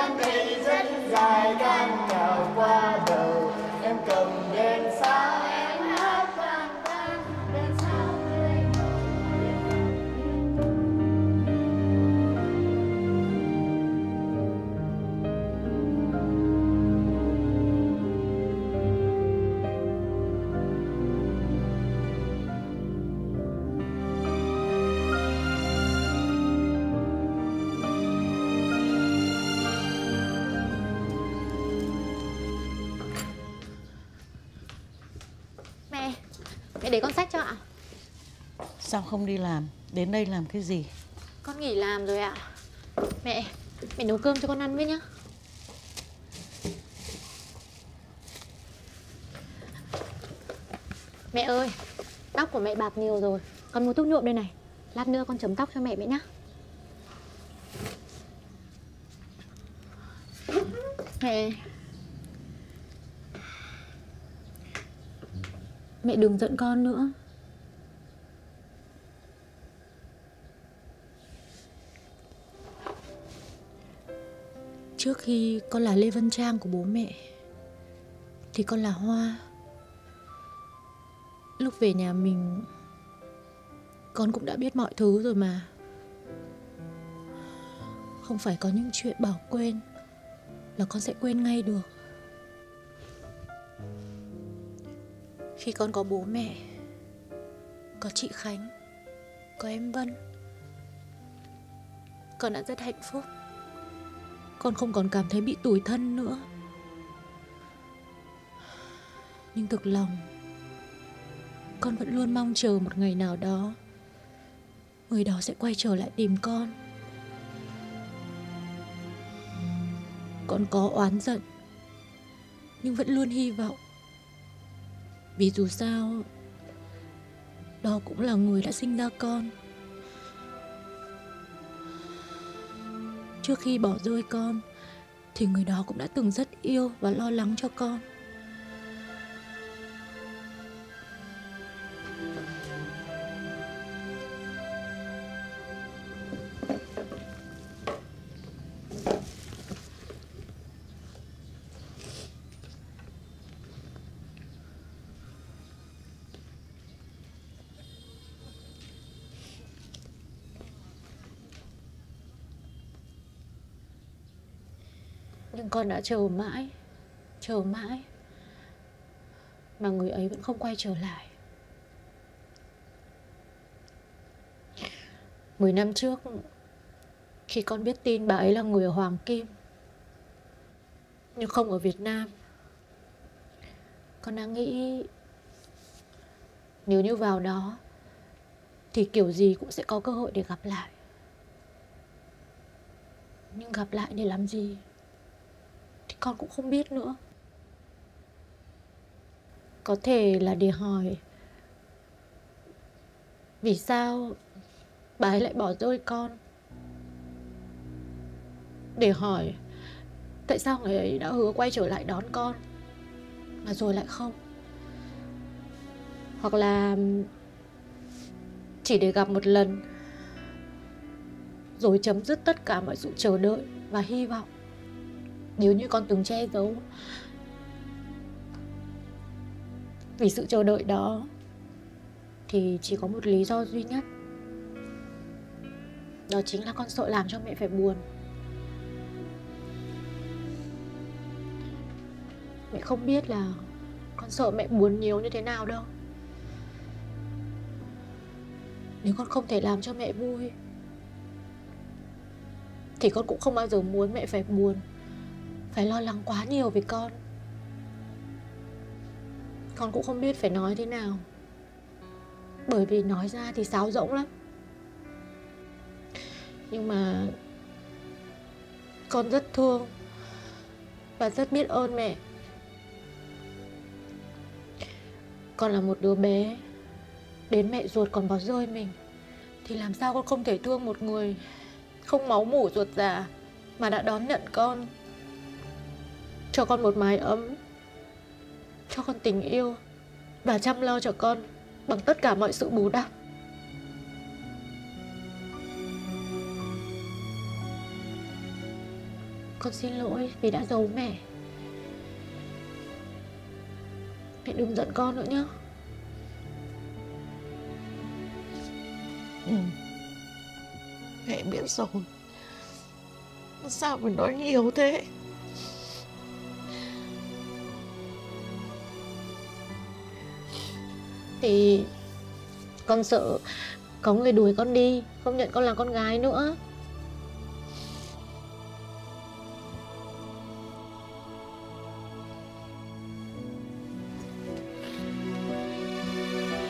tháng ngày rất dài đang nhào qua đầu. Em cầm đèn sao em hát vang vang, đèn sao người Mẹ để con xách cho ạ. Sao không đi làm? Đến đây làm cái gì? Con nghỉ làm rồi ạ. Mẹ nấu cơm cho con ăn với nhá. Mẹ ơi, tóc của mẹ bạc nhiều rồi. Con mua thuốc nhuộm đây này. Lát nữa con chấm tóc cho mẹ nhá. Mẹ đừng giận con nữa. Trước khi con là Lê Vân Trang của bố mẹ thì con là Hoa. Lúc về nhà mình, con cũng đã biết mọi thứ rồi mà. Không phải có những chuyện bảo quên là con sẽ quên ngay được. Khi con có bố mẹ, có chị Khánh, có em Vân, con đã rất hạnh phúc. Con không còn cảm thấy bị tủi thân nữa. Nhưng thực lòng, con vẫn luôn mong chờ một ngày nào đó người đó sẽ quay trở lại tìm con. Con có oán giận, nhưng vẫn luôn hy vọng. Vì dù sao, đó cũng là người đã sinh ra con. Trước khi bỏ rơi con thì người đó cũng đã từng rất yêu và lo lắng cho con. Nhưng con đã chờ mãi mà người ấy vẫn không quay trở lại. 10 năm trước, khi con biết tin bà ấy là người ở Hoàng Kim nhưng không ở Việt Nam, con đã nghĩ nếu như vào đó thì kiểu gì cũng sẽ có cơ hội để gặp lại. Nhưng gặp lại để làm gì thì con cũng không biết nữa. Có thể là để hỏi vì sao bà ấy lại bỏ rơi con, để hỏi tại sao người ấy đã hứa quay trở lại đón con mà rồi lại không. Hoặc là chỉ để gặp một lần rồi chấm dứt tất cả mọi sự chờ đợi và hy vọng. Nếu như con từng che giấu vì sự chờ đợi đó thì chỉ có một lý do duy nhất. Đó chính là con sợ làm cho mẹ phải buồn. Mẹ không biết là con sợ mẹ buồn nhiều như thế nào đâu. Nếu con không thể làm cho mẹ vui thì con cũng không bao giờ muốn mẹ phải buồn, phải lo lắng quá nhiều về con. Con cũng không biết phải nói thế nào, bởi vì nói ra thì sáo rỗng lắm. Nhưng mà con rất thương và rất biết ơn mẹ. Con là một đứa bé, đến mẹ ruột còn bỏ rơi mình thì làm sao con không thể thương một người không máu mủ ruột già mà đã đón nhận con, cho con một mái ấm, cho con tình yêu và chăm lo cho con bằng tất cả mọi sự bù đắp. Con xin lỗi vì đã giấu mẹ. Mẹ đừng giận con nữa nhé. Ừ. Mẹ biết rồi. Sao phải nói nhiều thế? Thì con sợ có người đuổi con đi, không nhận con là con gái nữa.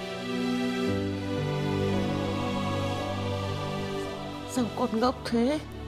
Sao con ngốc thế?